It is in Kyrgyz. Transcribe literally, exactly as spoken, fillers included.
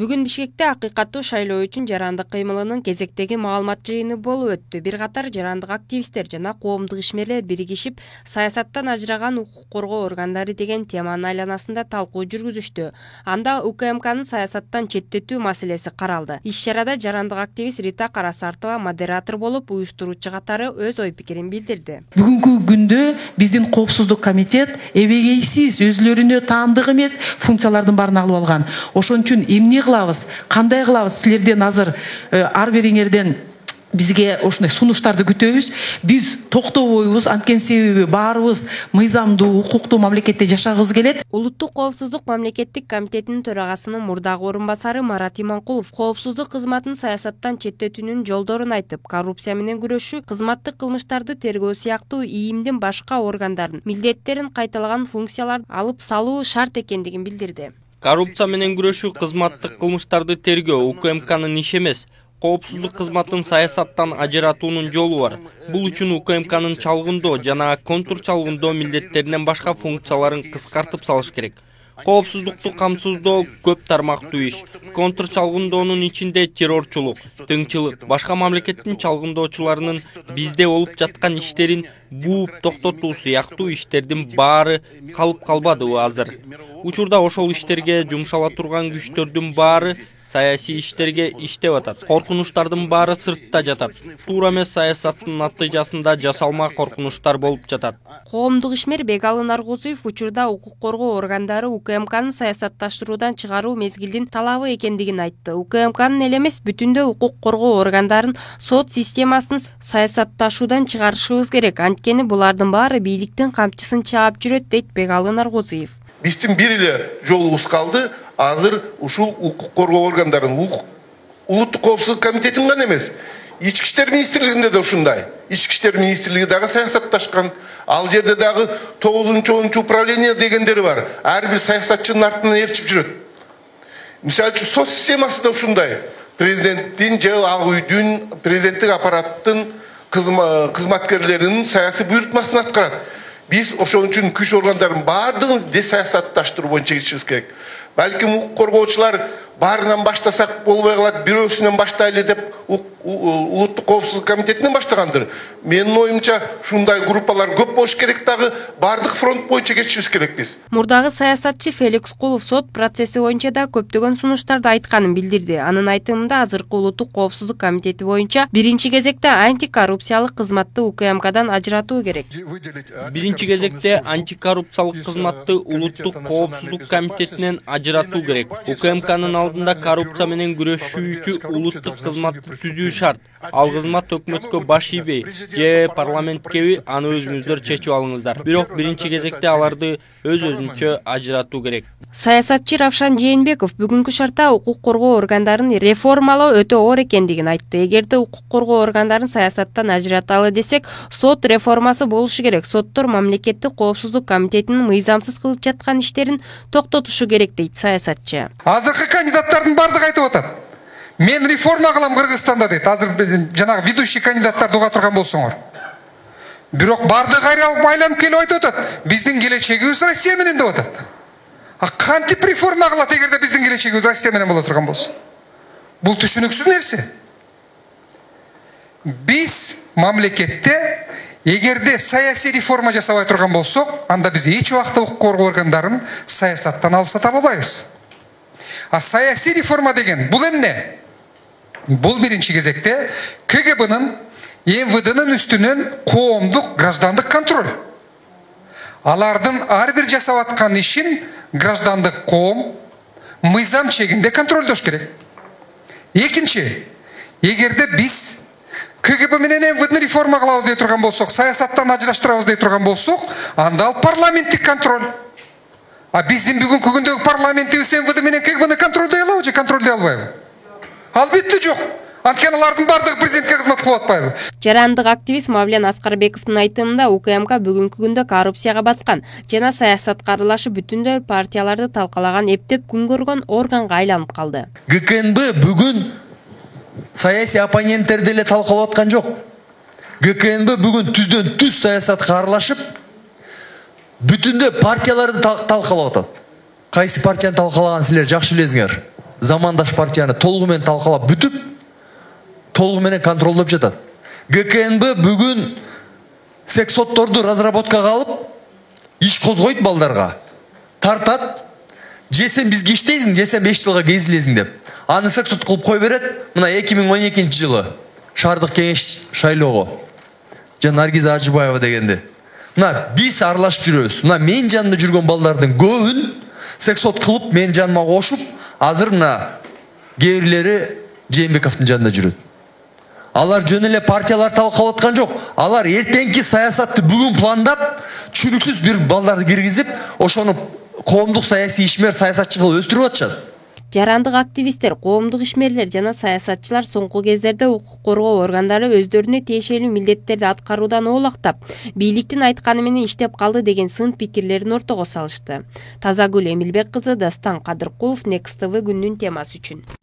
Бүгүн Бишкекте акыйкаттуу шайлоо үчүн жарандык кыймылынын кезектеги маалымат жыйыны болуп өттү. Бир катар жарандык активисттер жана коомдук ишмерлер биригишип саясаттан ажыраган укук коргоо органдары деген теманын айланасында талкуу жүргүзүштү. Анда УКМКнын саясаттан четтетүү маселеси каралды. Иш-чарада жарандык активист Рита Карасартова модератор болуп, уюштуруучу катары өз ой пикирин билдирди. Бүгүнкү күндө биздин коопсуздук комитет эбегейсиз, өзлөрүнө таандык эмес функциялардын баарын алып алган. Ошон үчүн эмне кылабыз, кандай кылабыз, силерден азыр ар бириңерден бизге ушундай сунуштарды күтөбүз. Биз токтобойбуз, анткени себеби баарыбыз мыйзамдуу, укуктуу мамлекетте жашагыбыз келет. Улуттук коопсуздук мамлекеттик комитетинин төрагасынын мурдагы орун басары Марат Иманкулов коопсуздук кызматын саясаттан четтетүүнүн жолдорун айтып, коррупция менен күрөшүү, кызматтык кылмыштарды тергөө сыяктуу ийимдин башка органдарын милдеттерин кайталаган функцияларды алып салуу шарт экендигин билдирди. Коррупция менен күрөшүү, кызматтык кылмыштарды тергөө УКМКнын иши эмес. Коопсуздук кызматын саясаттан ажыратуунун жолу бар. Бул үчүн УКМКнын чалгындоо жана контур чалгындоо милдеттеринен башка функцияларын кыскартып салыш керек. Коопсуздукту камсыздоо көп тармактуу иш. Контур чалгындоонун ичинде террорчулук, тыңчылык, башка мамлекеттин чалгындоочуларынын бизде болуп жаткан иштерин бууп токтотуу сыяктуу иштердин баары калып калбадыбы азыр. Учурда ошол иштерге жумшала турган күчтөрдүн баары саясий иштерге иштеп атат. Коркунучтардын баары сыртта жатат. Туура эмес саясаттын натыйжасында жасалма коркунучтар болуп жатат. Коомдук ишмер Бегалы Наргозуев учурда укук коргоо органдары УКМКнын саясатташтыруудан чыгаруу мезгилдин талабы экендигин айтты. УКМКнын эле эмес, бүтүндөй укук коргоо органдарын сот системасын саясатташуудан чыгарышыбыз керек. Анткени булардын баары бийликтин камчысын чаап жүрөт, дейт Бегалы Наргозуев. Биздин бир эле жолубуз калды. Азыр ушул укук коргоо органдарын улуттук коопсуздук комитетин гана эмес, ички иштер министрлигинде да ушундай. Ички иштер министрлиги дагы саясатташкан. Ал жерде дагы тогузунчу онунчу управление дегендери бар. Ар бир саясатчынын артынан ээрчип жүрөт. Мисалы үчүн сот системасы да ушундай. Президенттин же ак үйдүн, президенттик аппараттын кызматкерлеринин саясий буйрутмасын аткарат. Биз ошон үчүн күч органдарын баардыгын десаясатташтыруу боюнча кечишибиз керек. Балким укук коргоочулар баарынан баштасак болбой калат, бирөөсүнөн баштайлы деп улуттук коопсуздук комитетинен баштагандыр. Менин оюмча ушундай группалар көп болуш керек, дагы баардык фронт боюнча кетишибиз керек биз. Мурдагы саясатчы Феликс Кулов сот процесси боюнча да көптөгөн сунуштарды айтканын билдирди. Анын айтымында азыркы улуттук коопсуздук комитети боюнча биринчи кезекте антикоррупциялык кызматты УКМКдан ажыратуу керек. Биринчи кезекте антикоррупциялык кызматты улуттук коопсуздук комитетинен ажыратуу керек. УКМКнын алдында коррупция менен күрөшүүчү улуттук кызматты түзүү шарт. Ал кызмат өкмөткө баш ийбей же парламенткеби, аны өзүңүздөр чечип алыңыздар. Бирок биринчи кезекте аларды өз-өзүнчө ажыратуу керек. Саясатчы Равшан Жээнбеков бүгүнкү шартта укук коргоо органдарын реформалоо өтө оор экендигин айтты. Эгерде укук коргоо органдарын саясаттан ажыраталы десек, сот реформасы болушу керек. Соттор мамлекеттик коопсуздук комитетинин мыйзамсыз кылып жаткан иштерин токтотушу керек, дейт саясатчы. Азыркы кандидаттардын бардыгы айтып атат. Мен реформа кылам Кыргызстанда дейт. Азыр жанагы ведущий кандидаттарды уга турган болсоңор. Бирок бардыгы айралып айланып келип айтып атат. Биздин келечегибиз Россия менен деп атат. А кантип реформа кылат эгерде биздин келечегибиз Россия менен боло турган болсо? Бул түшүнүксүз нерсе. Биз мамлекетте эгерде саясий реформа жасабай турган болсок, анда биз эч убакта укук коргоо органдарын саясаттан алсата албайбыз. А саясий реформа деген бул эмне? Бул биринчи кезекте КГБнын, МВДнын үстүнөн коомдук граждандык контроль. Алардын ар бир жасап аткан ишин граждандык коом мыйзам чегинде контролдош керек. Экинчи, эгерде биз КГБ менен МВДни реформа кылабыз дей турган болсок, саясаттан ажыраштырабыз дей турган болсок, анда ал парламенттик контроль. А биздин бүгүнкү күндөгү парламентибиз МВД менен КГБны контролдой алабы же контролдой албайбы? Албетте жок. Анткени алардын бардыгы президентке кызмат кылып атпайбы? Жарандык активист Мавлен Аскарбековдун айтымында УКМК бүгүнкү күндө коррупцияга баткан жана саясатка аралашып бүтүндөй партияларды талкалаган, эптеп күн көргөн органга айланып калды. ГКНБ бүгүн саясий оппоненттерди эле талкалап аткан жок. ГКНБ бүгүн түздөн түз саясатка аралашып, бүтүндөй партияларды талкалап атат. Кайсы партияны талкалаганын силер жакшы билесиңер. замандаш партияны толугу менен талкалап бүтүп, толугу менен контролдоп жатат. ГКНБ бүгүн сексотторду разработкага алып, иш козгойт балдарга. Тартат. Же сен бизге иштейсиң, же сен беш жылга кезилесиң деп. Аны сексот кылып кой берет. Мына эки миң он экинчи жылы шаардык кеңеш шайлоого. Жана Наргиза Ажыбаева дегенде. Мына биз аралашып жүрөбүз. Мына мен жанымда жүргөн балдардын көбүн сексот кылып мен жаныма кошуп, азыр мына кээ бирлери Жээнбековдун жанында жүрөт. Алар жөн эле партиялар талкалап аткан жок. Алар эртеңки саясатты бүгүн пландап, чүрүксүз бир балдарды киргизип, ошону коомдук саясий ишмер саясатчы кылып өстүрүп атышат. Жарандык активисттер, коомдук ишмерлер жана саясатчылар соңку кездерде укук коргоо органдары өздөрүнө тиешелүү милдеттерди аткаруудан оолактап, бийликтин айтканы менен иштеп калды деген сын пикирлерин ортого салышты. Тазагүл Эмилбек кызы, Дастан Кадыркулов, Next тэ вэ күндүн темасы үчүн.